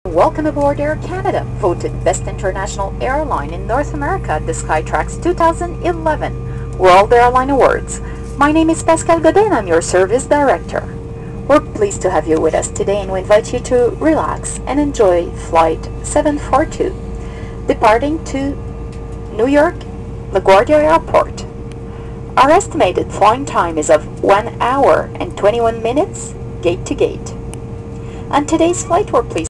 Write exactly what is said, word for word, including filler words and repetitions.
Welcome aboard Air Canada, voted Best International Airline in North America at the Skytrax two thousand eleven World Airline Awards. My name is Pascal Godin, I'm your Service Director. We're pleased to have you with us today and we invite you to relax and enjoy Flight seven forty-two, departing to New York LaGuardia Airport. Our estimated flying time is of one hour and twenty-one minutes, gate to gate. On today's flight, we're pleased